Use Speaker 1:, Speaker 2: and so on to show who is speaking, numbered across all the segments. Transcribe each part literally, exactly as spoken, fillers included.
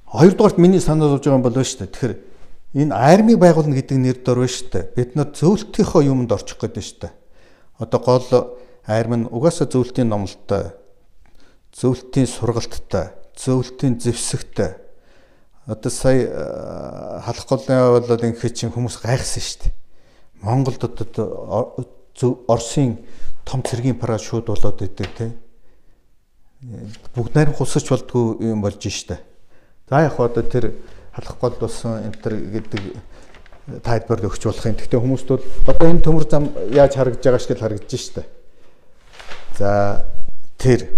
Speaker 1: Хоёрдугаарт миний санаа зовж байгаа юм бол байна шүү дээ. Тэгэхээр энэ армийг байгуулна гэдэг нэр дор байна шүү дээ. Бид нар зөвлөлтийнхөө юмд орчих гээд байна шүү дээ. Одоо гол арми нь угаасаа зөвлөлтийн номлолтой, зөвлөлтийн сургалттай, зөвлөлтийн зэвсэгтэй. Одоо сая халах голын бол ингээд чинь хүмүүс гайхсан шүү дээ. Монголд одоо Оросын том цэргийн парад шууд болоод идэг те. Бүгд найран хусаж болдгоо юм болж штэ. За яг одоо тэр халах гол болсон энэ төр гэдэг тайлбар өгч болох юм. Гэхдээ хүмүүст бол одоо энэ төмөр зам яаж харагдаж байгаа шиг л харагдаж штэ. За тэр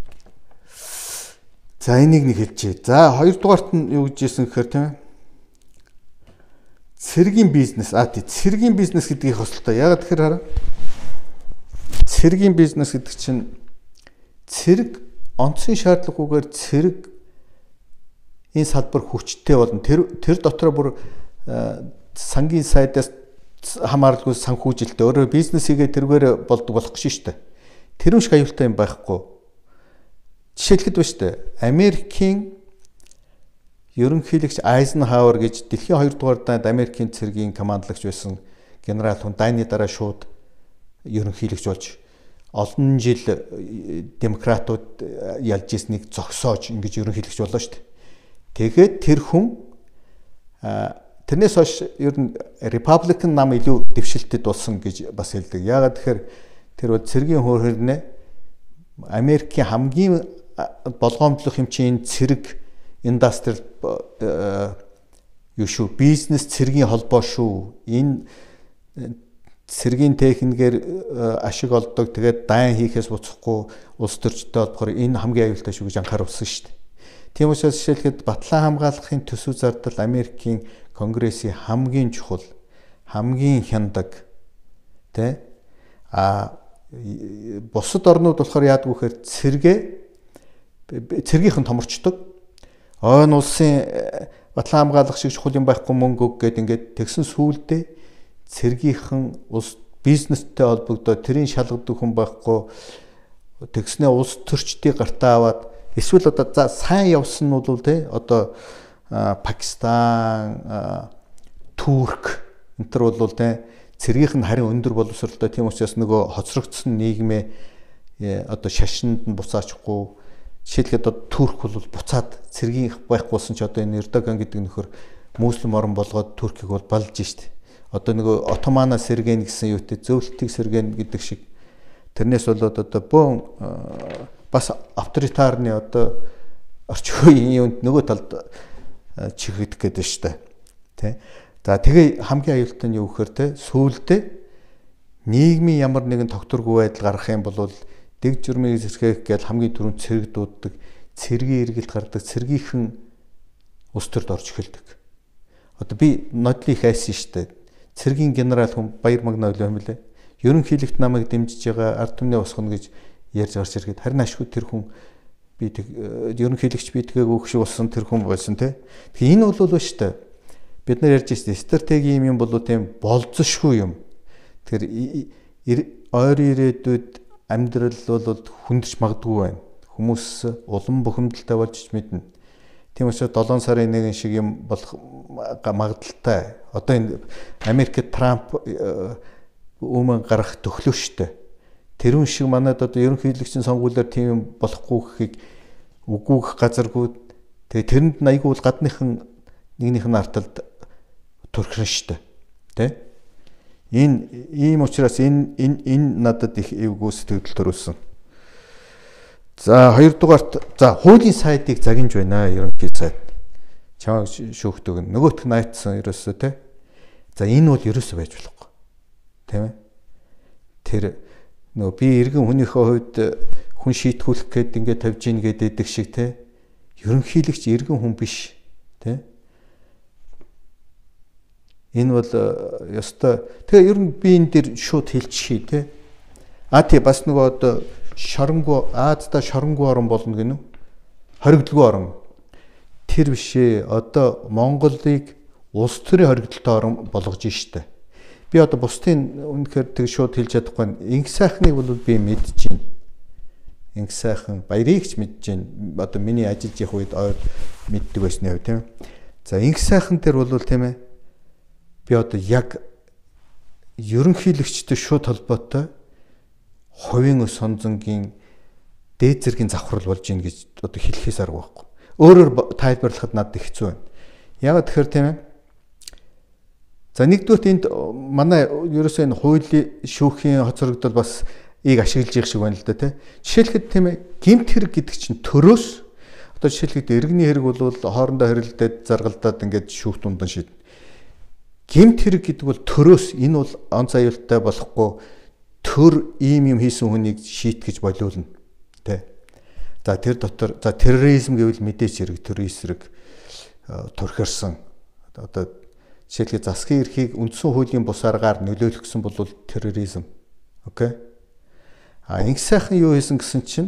Speaker 1: за энийг нэг хэлчихье. За хоёрдугаарт нь юу гэж хэлсэн гэхээр тийм ээ. Цэргийн бизнес а тий цэргийн бизнес гэдгийг хөсөлтөө. Яг тэгэхээр хараа. Цэргийн бизнес гэдэг чинь цэрэг онцгийн шаардлагагүйгээр цэрэг энэ салбар хүчтэй болно. Тэр тэр дотор бүр сангийн сайдаас хамааралгүй санхүүжилттэй өөрөө бизнесигээ тэргээр болдог болох гэж шүү дээ. Тэр шиг аюултай юм байхгүй. Жишээлхэд ба шүү дээ. Америкийн ерөнхийлөгч Айзенхауэр гэж дэлхийн хоёрдугаар дайнд Америкийн цэргийн командлагч байсан генерал хүн дайны дараа шууд ерөнхийлөгч болж олон жил демократууд ялж ирснийг зогсоож ингэж ерөнхийлөгч боллоо шүү дээ. Тэгээд тэр хүн тэрнээс хойш ер нь Republican нам илүү дэвшилтэд болсон гэж бас хэлдэг. Яагаад тэгэхээр тэр бол цэргийн хөөрхөрнөө Америкийн хамгийн болгоомжлох юм чинь цэрэг индастри юу шүү бизнес цэргийн холбоо шүү. Энэ цэргийн техникээр ашиг олдог. Тэгээд дайн хийхээс буцахгүй улс төрчтэй болохоор энэ хамгийн аюултай шүү гэж анхааруулсан шүү дээ. Тийм учраас жишээлхэд батлан хамгаалахын төсөв зардал Америкийн конгрессийн хамгийн чухал, хамгийн хяндаг тэ а бусад орнууд болохоор яадаг вэхээр цэргээ цэргийнхэн томорчдог. Ойн улсын батлан хамгаалах шиг чухал юм байхгүй мөнгө өг гээд ингээд тэгсэн сүүлдээ цэргийнхэн улс бизнестэй холбогдоод тэрийн шалгадаг хүн байхгүй тэгснээ улс төрчдийг гартаа аваад эсвэл одоо за сайн явсан нь бол те одоо Пакистан, Турк энэ төр бол те цэргийнх нь харин өндөр боловсролтой. Тийм учраас нөгөө хоцрогдсон нийгмээ одоо шашинд нь буцаачгүй. Жишээлхэд одоо Турк бол буцаад цэргийнх байхгүй болсон ч одоо энэ Эрдоган гэдэг нөхөр муслим орн болгоод Туркийг бол балж штэ. Одоо нөгөө Отомана сэргэн гэсэн юутэй зөвлөлтийг сэргэн гэдэг шиг тэрнээс болоод одоо бөөн бас авторитарны одоо орчин үеийн юунд нөгөө талд чихэгдэх гэдэг штэ. Тэ. За тэгээ хамгийн аюултай нь юу гэхээр те сүүлдээ нийгмийн ямар нэгэн тогтворгүй байдал гарах юм бол дэг журмыг зэрхэх гэж хамгийн түрүүнд цэрэг дууддаг, цэргийн эргэлт гардаг, цэргийнхэн ус төрд орж эхэлдэг. Одоо би нодлыг хайсан штэ. Цэргийн генерал хүн Баяр Магна үлээ юм лээ. Ерөнхийлөгт намайг дэмжиж байгаа ард түмний босгоно гэж ярьж гарч ирэхэд харин ашгүй тэр хүн би ерөнхийлөгч бидгээ өөх шиг болсон тэр хүн болсон те. Тэгэхээр энэ бол л штэ. Бид нар ярьж ирсэн стратеги юм бол тийм болцсошгүй юм. Тэгэхээр ойр ирээдүйд амьдрал бол хүндэрч магадгүй байна. Хүмүүс улам бухимдалтай болж мэднэ. Тийм учраас долоон сарын нэгэн шиг юм болох магадaltaй. Одоо энэ Америкт Трамп өмнө гарах төглөө штэ. Тэрүүн шиг манайд одоо ерөнхийлөгчийн сонгуулиар тийм юм болохгүй гэхийг үгүйх газаргүй. Тэгээ тэрэнд айгүй бол гадныхан нэгнийх нь арталд турхирна штэ. Тэ? Энэ ийм учраас энэ энэ энэ надад их эвгүй сэтгэл төрүүлсэн. За хоёрдугаарт за хуулийн сайдыг загинж байна ерөнхий сайд. Чамайг шүүхдэг нөгөөх нь айтсан ерөөсөө те. За энэ бол ерөөсөө байж болохгүй. Тийм ээ. Тэр нөө би иргэн хүнийхээ хувьд хүн шийтгүүлэх гээд ингээд тавьж ийн гэдэг шиг те. Ерөнхийлөгч иргэн хүн биш те. Энэ бол ёстой. Тэгээ ер нь би энэ дээр шууд хэлчихье те. А тий бас нөгөө одоо шоронгоо Аазда шоронгоо орн болно гинэ үү? Хоригдлгүй орн. Тэр бишээ одоо Монголыг улс төрийн хоригдлолтой орн болгож штэ. Би одоо бусдын үнэхээр тэг шууд хэлж чадахгүй. Инх сайхныг бол би мэдэж байна. Инх сайхан баярыг ч мэдэж байна. Одоо миний ажиллаж явах үед ойр мэддэг байсан яв тийм. За инх сайхан дээр бол тийм ээ би одоо яг ерөнхийлөгчтэй шууд холбоотой хувийн өс сонзонгийн дээд зэргийн завхрал болж ийн гэж одоо хэлэхээс арга байхгүй. Өөрөөр тайлбарлахад надад хэцүү байна. Яагаад тэгэхээр тийм ээ. За нэгдүгээр энд манай ерөөсөө энэ хуулийн шүүхийн хоцрогдол бас ийг ашиглаж их шиг байна л да тийм. Жишээлхэд тийм ээ гэмт хэрэг гэдэг чинь төрөөс одоо жишээлхэд иргэний хэрэг бол хоорондоо хэрэлдээд заргалдаад ингээд шүүх дундан шийднэ. Гэмт хэрэг гэдэг бол төрөөс энэ бол онц аюултай болохгүй төр ийм юм хийсэн хүнийг шийтгэж болиулна тий. За тэр дотор за терроризм гэвэл мэдээч хэрэг төр эсрэг турхирсан одоо жишээлбэл засгийн эрхийг үндсэн хуулийн бус аргаар нөлөөлөх гэсэн бол терроризм. Окей. А инх сайхан юу хийсэн гэсэн чинь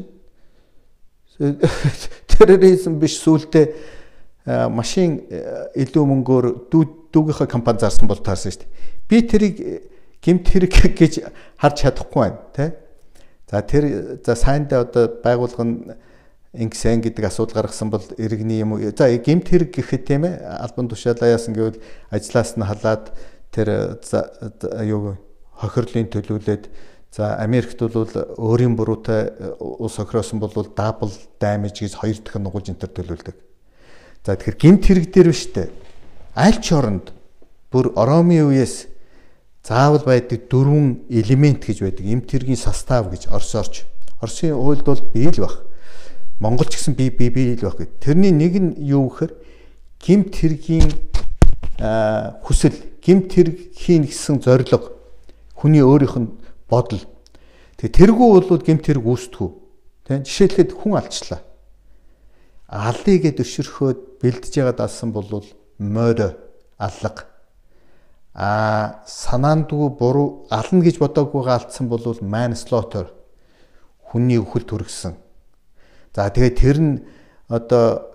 Speaker 1: терроризм биш сүултээ машин илүү мөнгөөр дүүгийнхаа компани зарсан бол таарсан шүү дээ. Би тэрийг гэмт хэрэг гэж харж чадахгүй байна тий. За тэр за сайндаа одоо байгуулгын инксэн гэдэг асуудал гаргасан бол иргэний юм уу. За гэмт хэрэг гэхэд тийм ээ албан тушаалаа яасан гэвэл ажлаас нь халаад тэр юу хохирлын төлөвлөлээд за Америкт бол өөрийн буруутай ус хохироосон бол double damage гэж хоёр дахин нугуулж энэ төр төлөвлөдөг. За тэгэхээр гэмт хэрэг дээр биш үү? Аль ч оронд бүр Оромын үеэс заавал байдаг дөрвөн элемент гэж байдаг. Гэмт хэргийн состав гэж орсоорч. Оросын хуульд бол бий л баг. Монгол ч гэсэн бий бий бий л баг. Тэрний нэг нь юу гэхээр гэмт хэргийн хүсэл, гэмт хэрэг хийн гэсэн зорилго, хүний өөрийнх нь бодол. Тэгээ тэргүй бол гэмт хэрэг үүсдэггүй. Тэ жишээлхэд хүн алчлаа. Аллыг дэвширхөөд бэлдэж яагаад алсан бол морь аллага. А санаандгүй буруу ална гэж бодоагүйгаа алдсан бол manslaughter хүний өхөл төргсөн. За тэгээд тэр нь одоо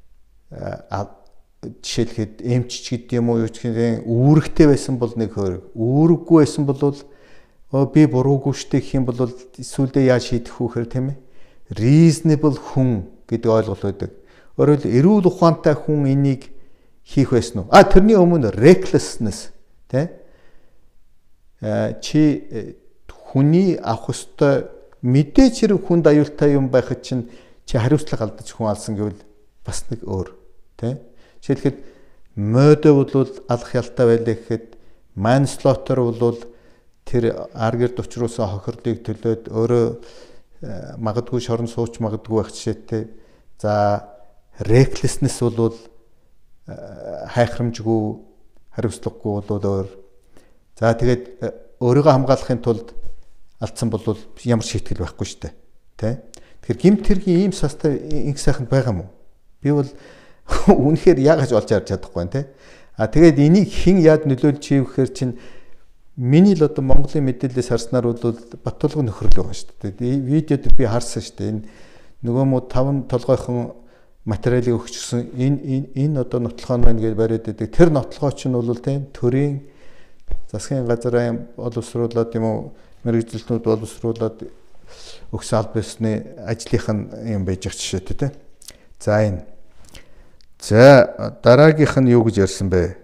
Speaker 1: жишээлхэд эмчч гэдэг юм уу юу ч гэсэн үүрэгтэй байсан бол нэг хөрөг. Үүрэггүй байсан бол би буруугүй штэ гэх юм бол сүулдэ яаж шийдэх вэ гэхээр тийм ээ. Reasonable хүн гэдэг ойлголт байдаг. Өөрөөр хэлбэл эрүүл ухаантай хүн энийг хийх байсан уу? А тэрний өмнө recklessness тий? Чи хүний авах ёстой мэдээж хэрэг хүнд аюултай юм байхад чинь чи хариуцлага алдаж хүн алсан гэвэл бас нэг өөр тий? Жишээлхэд модо бол алах ялтай байлаа гэхэд manslaughter бол тэр аргэрд учруулсан хохирлыг төлөөд өөрөө магадгүй шорон сууч магадгүй байх жишээтэй. За recklessness бол хайхрамжгүй хариуцлагагүй бол өөр. За тэгээд өөрийгөө хамгаалахын тулд алдсан бол ямар шийтгэл байхгүй шүү дээ. Тэ? Тэгэхээр гэмт хэргийн ийм састаа инх сайханд байгаа юм уу? Би бол үнэхээр яагаад олж харж чадахгүй байна те. А тэгээд энийг хэн яад нөлөөлж хийв гэхээр чинь миний л одоо Монголын мэдээлэлээс харснаар бол Баттулгын нөхөрлөг байгаа шүү дээ. Видеод би харсан шүү дээ. Энэ нөгөө муу таван толгойхон материалыг өгчихсөн энэ энэ одоо нотлохоо байна гэж бариад байдаг. Тэр нотлохоо чинь бол тийм төрийн засгийн газраа боловсруулад юм уу мэрэгжилтнүүд боловсруулад өгсөн аль бисны ажлынх нь юм байж байгаа жишээтэй тийм. За энэ. За дараагийнх нь юу гэж ярьсан бэ?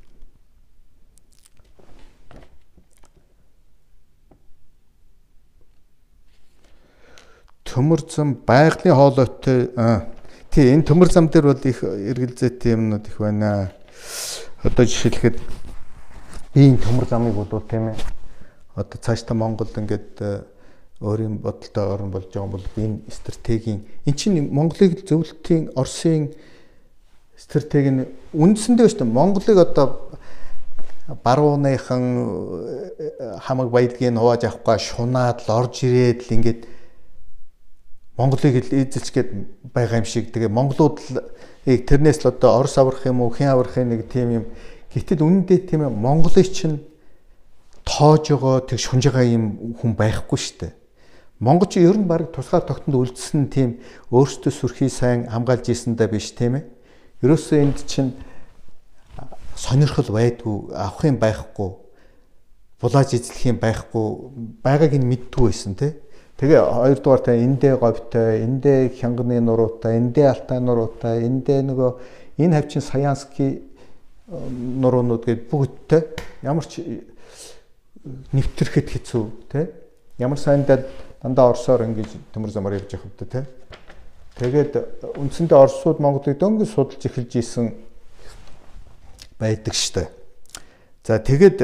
Speaker 1: Төмөр зам байгалийн хоолойтой тий энэ төмөр зам дээр бол их эргэлзээтэй юмнууд их байна. Одоо жишээлхэд би энэ төмөр замыг бол тийм ээ одоо цаашдаа Монголд ингээд өөрийн бодолтой орн болж байгаа бол энэ стратегийн эн чинь Монголыг зөвлөлтийн Оросын стратеги нь үндсэндээ шүү дээ. Монголыг одоо барууныхан хамаг баялагийг хувааж авахгүй шунаад л орж ирээд л ингээд Монголыг эзэлж гээд байгаа юм шиг. Тэгээ монголууд тэрнээс л одоо Орос аврах юм уу, хэн аврахын нэг тийм юм. Гэтэл үнэндээ тийм ээ Монголыг чинь тоож байгаа, тэг шунж байгаа юм хүн байхгүй шүү дээ. Монгол чи ер нь баг тусгаар тогтонд үлдсэн тийм өөртөө сүрхий сайн хамгаалж ийсэндээ биш тийм ээ. Ерөөсөө энд чинь сонирхол байдгүй, авах юм байхгүй, булааж эзлэх юм байхгүй, байгааг нь мэддгүй байсан тийм. Тэгээ хоёрдугаар та эндээ говьтой, эндээ хянганы нуруутай, эндээ алтай нуруутай, эндээ нөгөө энэ хавчин Саянский нуруунууд гээд бүгдтэй ямар ч нэвтрэхэд хэцүү тий. Ямар сайндаа дандаа орсоор ингэж төмөр замаар явж явах хөдөө тий. Тэгээд үндсэндээ орсууд Монголыг дөнгөж судалж эхэлж исэн байдаг штэ. За тэгээд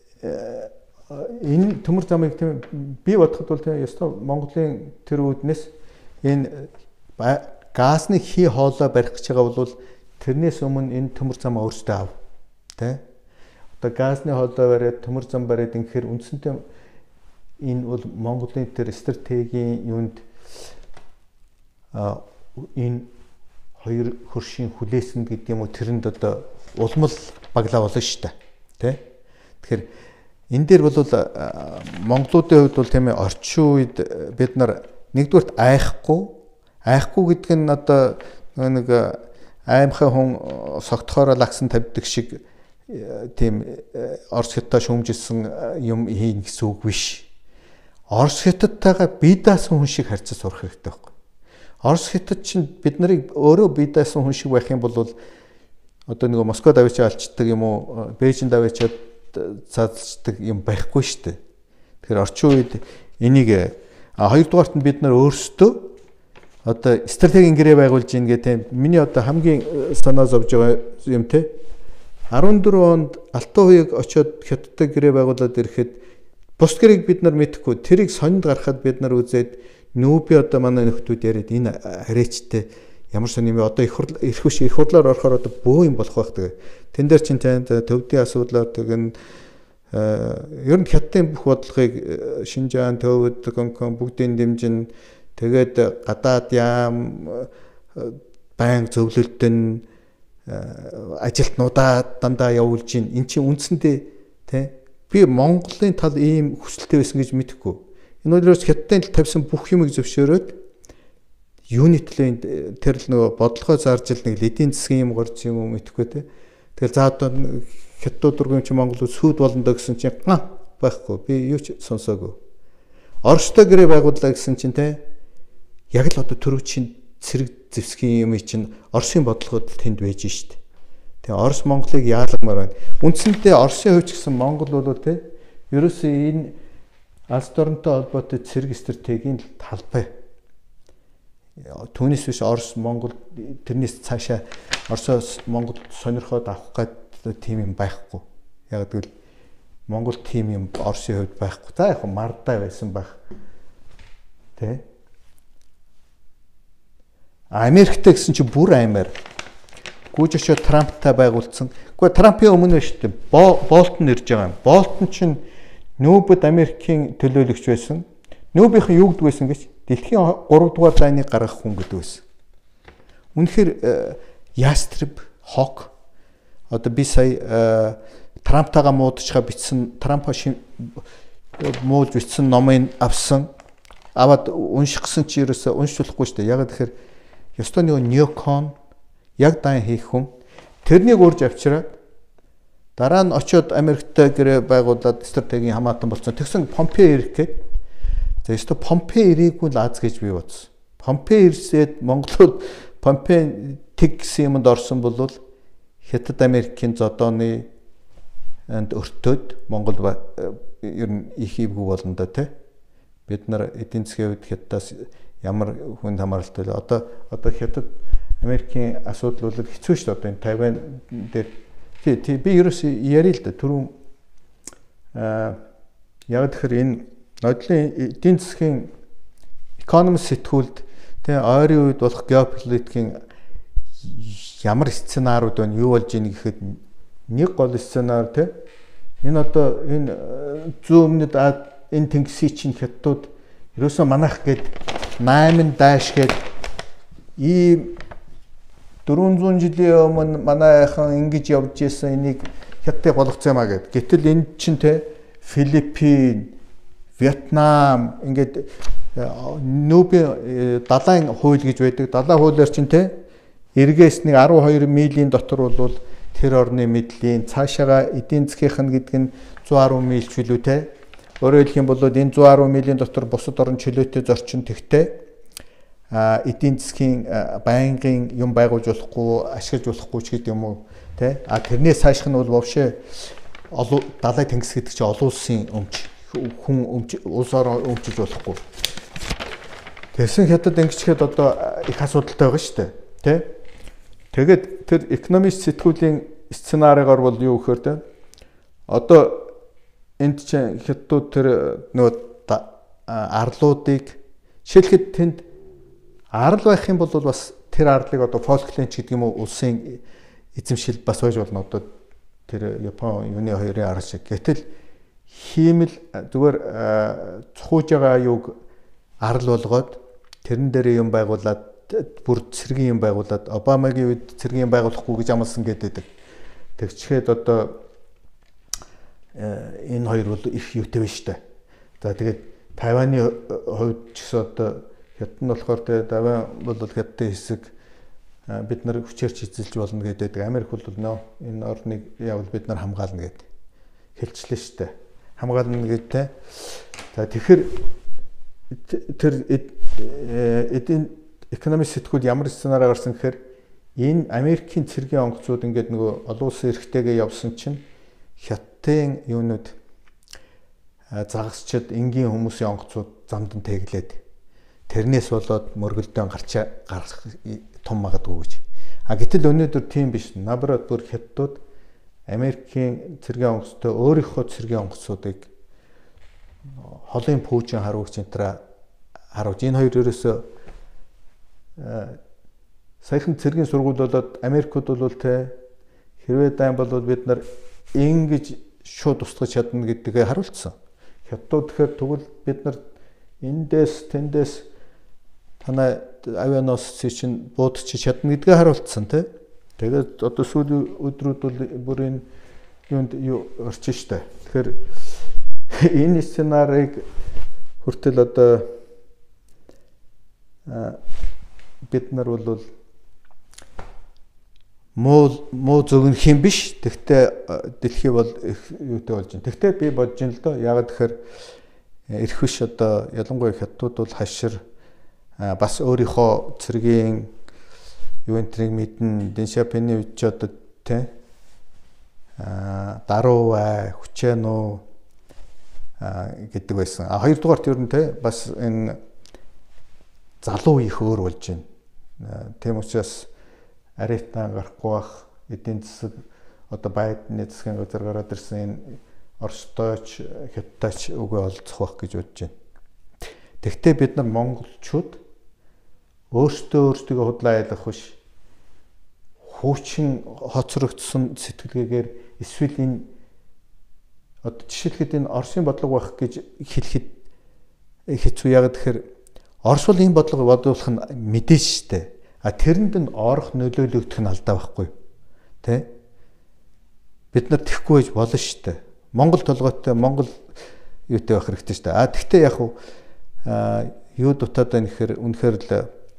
Speaker 1: энэ төмөр замыг тийм би бодоход бол тийм ёстой Монголын тэр үүднээс энэ газны хий хоолой барих гэж байгаа бол тэрнээс өмнө энэ төмөр замаа өөртөө ав. Тэ? Одоо газны хоолой бариад төмөр зам бариад ингэхээр үндсэндээ энэ бол Монголын тэр стратегийн юунд а энэ хоёр хөршийн хүлээсэн гэдэг юм уу тэрэнд одоо улмал баглаа болно шүү дээ. Тэ? Тэгэхээр энэ дээр бол монголуудын хувьд бол тийм ээ орчин үед бид нар нэгдүгürt айхгүй айхгүй гэдэг нь одоо нэг аймхай хүн согтохоор лагсан тавьдаг шиг тийм Орос хятад шүүмжилсэн юм хийн гэсэн үг биш. Орос хятадтайгаа бие даасан хүн шиг харьцаж сурах хэрэгтэй байхгүй. Орос хятад чинь бид нарыг өөрөө бие даасан хүн шиг байх юм бол одоо нэг Москва давж алчдаг юм уу, Бээжин давчаад цаазчдаг юм байхгүй шүү дээ. Тэгэхээр орчин үед энийг хоёрдугаарт нь бид нар өөрсдөө одоо стратегийн гэрээ байгуулж ийн гэдэг миний одоо хамгийн санаа зовж байгаа юм те арван дөрвөн онд Алтан хуйг очиод хятадтай гэрээ байгуулад ирэхэд бус гэрийг бид нар мэдэхгүй тэрийг сонинд гаргахад бид нар үзээд нүүби одоо манай нөхдүүд яриад энэ харээчтэй ямар сони юм одоо их хурл их биш их хурлаар орохоор одоо бөө юм болох байх тэгээ. Тэн дээр чинь танд төвдийн асуудлаар тэгэн ер нь хятадын бүх бодлогыг Шинжаан, Төвөд, Гонконг бүгдийн дэмжин тэгээд гадаад яам баян зөвлөлтөн ажилтнуудаа дандаа явуулж гин эн чинь үндсэндээ тий би Монголын тал ийм хүсэлтэй байсан гэж мэдэхгүй. Энэ үйлрээс хятадын тал тавьсан бүх юмыг зөвшөөрөөд юнитлээ тэр л нөгөө бодлогоо зарж ил нэг эдийн засгийн юм горч юм уу мэдэхгүй тий. Тэгэл за одоо хятад дургуйн чи Монгол сүйд болно доо гэсэн чинь га байхгүй би юу ч сонсоогүй. Оростой гэрээ байгууллаа гэсэн чинь тий яг л одоо төрөвчийн цэрэг зэвсгийн юм чинь Оросын бодлогод тэнд байж штт. Тэгээ Орос Монголыг яалагмаар байна. Үндсэндээ Оросын хувьч гэсэн Монгол бол тий ерөөсөө энэ алс дорнтой холбоотой цэрэг стратегийн талбай. Түүнээс биш Орос Монгол тэрнээс цаашаа Оросоос Монгол сонирхоод авах гэдэг тийм юм байхгүй. Яг гэвэл Монгол тийм юм Оросын хувьд байхгүй. За яг мардаа байсан байх. Тэ? Америктэй гэсэн чи бүр аймаар. Гүйж очиод Трамптай байгуулсан. Гэхдээ Трампын өмнө биш үү? Болтон ирж байгаа юм. Болтон чинь нүүбэд Америкийн төлөөлөгч байсан. Нүүбийнхэн юу гэдэг байсан гэж дэлхийн гурав дугаар дайныг гаргах хүн гэдэг байсан. Үнэхээр ястреб хок одоо би сая Трамптайгаа муудчихаа бичсэн Трампа муулж бичсэн номыг авсан. Аваад унших гэсэн чи ерөөсөө уншуулахгүй шүү дээ. Яг тэгэхээр ёстой нэг неокон яг дан хийх хүн тэрнийг урьж авчираад дараа нь очиод Америктэй гэрээ байгуулад стратегийн хамаатан болсон. Тэгсэн Помпео ирэх гээд за ёстой Помпео ирээгүй л аз гэж би бодсон. Помпео ирсээд Монголд Помпео тэг гэсэн юмд орсон бол Хятад Америкийн зодооны энд өртөөд Монгол ер нь их ивгүй болно да тий. Бид нар эдийн засгийн хувьд Хятадаас ямар хүнд хамааралтай вэ? Одоо одоо Хятад Америкийн асуудал бол хэцүү шүү дээ. Одоо энэ Тайван дээр тий би ерөөс ярил л да түрүүн аа яг тэгэхээр энэ нодлын эдийн засгийн экономик сэтгүүлд тий ойрын үед болох геополитикийн ямар сценарууд байна юу болж ийн гэхэд нэг гол сценар тий энэ одоо энэ зүүн өмнөд энэ тэнгисийн чинь хятадууд ерөөсөө манайх гээд найман дааш гээд ийм дөрвөн зуун жилийн өмнө манайхан ингэж явж исэн энийг хятадыг болгоцсон юмаа гэд. Гэтэл энэ чинь те Филиппин, Вьетнам ингээд нүүбийн далайн хууль гэж байдаг. Далайн хуулиар чинь те эргээс нэг арван хоёр милийн дотор бол тэр орны мэдлийн цаашаага эдийн засгийнх нь гэдэг нь зуун арван миль ч билүү те Өөрөөр хэлэх юм бол энэ one hundred ten милийн дотор бусад орн чөлөөтэй зорчин тэгтээ а эдийн засгийн байнгын юм байгуулж болохгүй, ашиглаж болохгүй ч гэдэг юм уу, тэ? А тэрнээс цаашх нь бол вовшээ далай тэнгис гэдэг чинь олон улсын өмч, хүн өмч, улс орон өмчөж болохгүй. Тэрсэн хятад ингэчихэд одоо их асуудалтай байгаа шүү дээ, тэ? Тэгээд тэр экономист сэтгүүлийн сценарийгаар бол юу гэхээр тэ? Одоо энд чинь хятадууд тэр нөгөө арлуудыг жишээлхэд тэнд арал байх юм бол бас тэр арлыг одоо Фолкленд гэдэг юм уу улсын эзэмшил бас байж болно одоо тэр Япон юуны хоёрын арал шиг. Гэтэл хиймэл зүгээр цухууж байгаа юуг арал болгоод тэрэн дээр юм байгуулад бүр цэргийн юм байгуулад Обамагийн үед цэргийн байгуулахгүй гэж амласан гэдэг. Тэгчгээд одоо энэ хоёр бол их юутэй байна шүү дээ. За тэгээд Тайваны хувьд ч гэсэн одоо хятад нь болохоор тэгээд Тайван бол хятадын хэсэг бид нар хүчээрч эзэлж болно гэдэг. Америк бол нөө энэ орныг явал бид нар хамгаална гэдэг хэлжлээ шүү дээ. Хамгаална гэдэг. За тэгэхээр тэр эдийн экономист сэтгүүл ямар сценарий гарсан гэхээр энэ Америкийн цэргийн онгоцууд ингээд нөгөө олон улсын эрхтэйгээ явсан чинь хятадын юунууд загасчид энгийн хүмүүсийн онгоцууд замдан тэглээд тэрнээс болоод мөргөлдөөн гарч гарах том магадгүй гэж. А гэтэл өнөөдөр тийм биш. Наоборот бүр хятадууд Америкийн цэргийн онгоцтой өөрийнхөө цэргийн онгоцуудыг холын пүүжин харуулж энтра харуулж энэ хоёр ерөөсөө саяхан цэргийн сургууль болоод Америкууд бол тэ хэрвээ дайм бол бид нар ингэж шууд устгаж чадна гэдгээ харуулсан. Хятадууд тэгэхээр тэгвэл бид нар эндээс тэндээс танай авианоос чинь буудчих чадна гэдгээ харуулсан тий. Тэгээд одоо сүүлийн өдрүүд бол бүр энэ юунд юу орчин штэ. Тэгэхээр энэ сценарийг хүртэл одоо бид нар бол муу муу зөвгнөх юм биш. Тэгтээ дэлхий бол юутай болж байна. Тэгтээ би бодож ин л доо. Ягаад гэхээр эрх биш одоо ялангуяа хятадууд бол хашир бас өөрийнхөө цэргийн юу энтрийг мэднэ. Дэн Шапины үед ч одоо тэ а даруу бай, хүчэн үү гэдэг байсан. А хоёрдугаарт ер нь тэ бас энэ залуу их өөр болж байна. Тийм учраас аритан гарахгүй бах эдийн засаг одоо Байдны засгийн газар гараад ирсэн энэ Оростойч Хятадч үгүй олцох бах гэж бодож байна. Тэгвэл бид нар монголчууд өөрсдөө өөрсдөө худлаа ялах биш. Хуучин хоцрогдсон сэтгэлгээгээр эсвэл энэ одоо жишээлхэд энэ Оросын бодлого байх гэж хэлэхэд хэцүү. Яг тэгэхээр Орос бол энэ бодлого бодуулах нь мэдээж штэ. А тэрэнд нь орох нөлөөлөгдөх нь алдаа байхгүй. Тэ? Бид нар тэхгүй байж болно штэ. Монгол толгойтой Монгол юутай байх хэрэгтэй штэ. А тэгтээ яг уу юу дутаад байна гэхээр үнэхээр л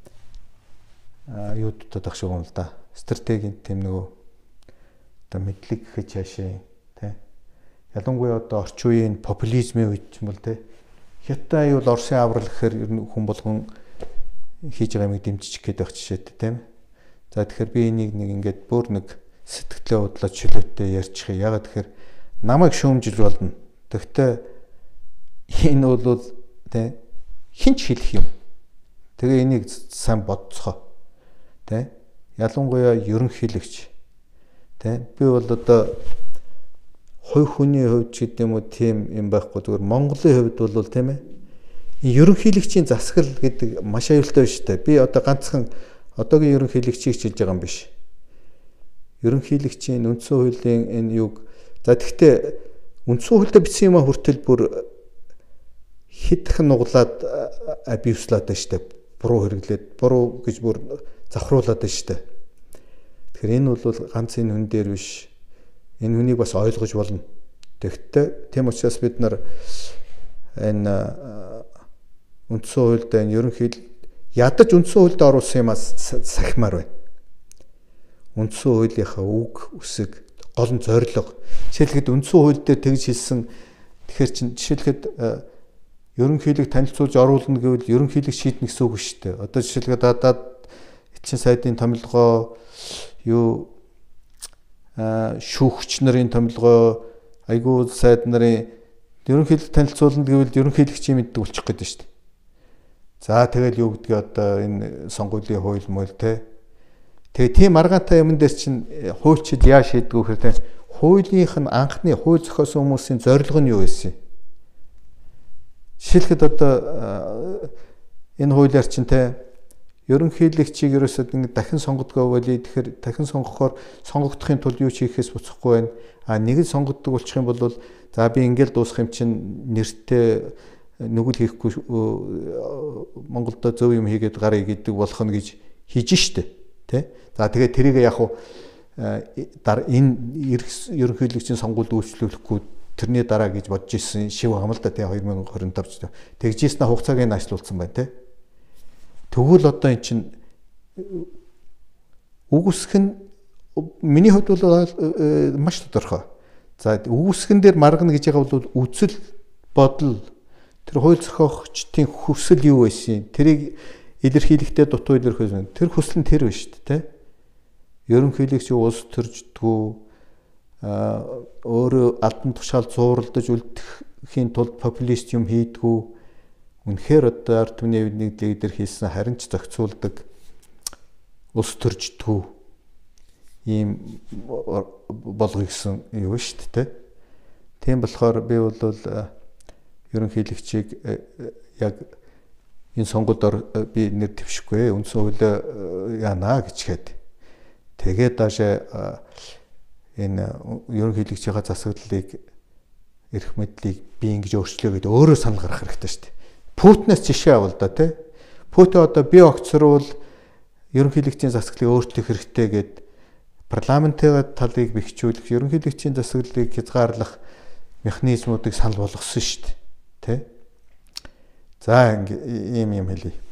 Speaker 1: юу дутаад байх шиг юм л да. Стратегийн тийм нөгөө одоо мэдлэг гэхэд цаашаа тэ. Ялангуяа одоо орчин үеийн популизмын үед ч юм бол тэ. Хятад аюул Оросын аврал гэхээр ер нь хүн болгон хийж байгаа юмыг дэмжиж гээд байх жишээтэй тийм. За тэгэхээр би энийг нэг ингээд бүр нэг сэтгэлээ удлаад чөлөөтэй ярьчих. Ягаад тэгэхээр намайг шүүмжиж болно. Тэгвэл энэ бол тийм хинч хэлэх юм. Тэгээ энийг сайн бодцгоо. Тийм. Ялангуяа ерөнхийлөгч. Тийм. Би бол одоо хувь хүний хувьд ч гэдэм үү тийм юм байхгүй. Зүгээр Монголын хувьд бол тийм ээ. Ерөнхийлөгчийн засаглал гэдэг маш аюултай шүү дээ. Би одоо ганцхан одоогийн ерөнхийлөгчийг хэлж байгаа юм биш. Ерөнхийлөгчийн үндсэн хуулийн энэ юг за тэгтээ үндсэн хуульд бичсэн юм а хүртэл бүр хитгэн нуглаад абьюслаад байна шүү дээ. Буруу хэрэглээд буруу гэж бүр завхруулад байна шүү дээ. Тэгэхээр энэ бол ганц энэ хүн дээр биш. Энэ хүнийг бас ойлгож болно. Тэгтээ тийм учраас бид нар энэ үндсэн хуульд энэ ерөнхийд ядаж үндсэн хуульд оруулсан юмас сахимаар байна. Үндсэн хуулийнхаа үг үсэг гол нь зорилго. Жишээлбэл үндсэн хууль дээр тэгж хэлсэн Тэгэхээр чин жишээлхэд ерөнхийлөг танилцуулж оруулна гэвэл ерөнхийлөг шийднэ гэсэн үг шүү дээ. Одоо жишээлгээд дадаад эцсийн сайдын томилгоо юу шүүгч нарын томилгоо айгуу сайд нарын ерөнхийлөг танилцуулна гэвэл ерөнхийлөгчийн мэддэг болчих гээд шүү дээ. За тэгэл юу гэдгийг одоо энэ сонгуулийн хууль мөл те. Тэгээ тийм аргатай юм дээр чинь хуульчид яа шийддэг вэ гэхээр те хуулийнх нь анхны хууль зохиосон хүмүүсийн зорилго нь юу байсан юм? Жишээлхэд одоо энэ хуулиар чинь те ерөнхийлөгчийг ерөөсөд ингэ дахин сонгодгоо болий тэгэхээр дахин сонгохоор сонгогдохын тулд юу хийхээс буцахгүй байна. А нэг л сонгогддог болчих юм бол за би ингээл дуусах юм чинь нэртэй нүгэл хийхгүй Монголдо зөв юм хийгээд гарыг идэг болох нь гэж хийж штэ тий. За тэгээд тэрийг яг хуу энэ ерөнхийлөгчийн сонгуульд үйлчлүүлэхгүй тэрний дараа гэж бодож ирсэн шив байгаа юм л да тий две тысячи двадцать онд тэгжсэн хугацааг нь ажилуулсан байна тий. Тэгвэл одоо эн чинь үгүйсэх нь миний хувьд бол маш тодорхой. За үгүйсгэн дээр маргана гэж байгаа бол үзэл бодол тэр хууль зохиогчдын хүсэл юу байсан? Тэрийг илэрхийлэхдээ дутуу илэрхийлсэн. Тэр хүсэл нь тэр байна шүү дээ, тэ? Ерөнхийлөгч улс төрждгүү өөрөө алдан тушаал зууралдаж үлдэхийн тулд популист юм хийдгүү. Үнэхээр одоо ард түмний нэг лидер хийсэн харин ч зохицуулдаг улс төрждгүү ийм болгоё гэсэн юу шүү дээ. Тийм болохоор би бол ерөнхийлөгчийг яг энэ сонгуульд би нэр дэвшихгүй үндсэн хуулиа яана гэчихэд тэгээд даашаа энэ ерөнхийлөгчийн засаглалыг эрх мэдлийг би ингэж өөрчлөө гэдээ өөрөө санал гаргах хэрэгтэй шүү дээ. Путинаас жишээ авал да тий. Путин одоо би огцрол ерөнхийлөгчийн засаглалыг өөрчлөх хэрэгтэй гэд парламентын талыг бэхжүүлэх, ерөнхийлөгчийн засаглалыг хязгаарлах механизмуудыг санал болгосон шүү дээ. Тэ? За ийм юм хэлье.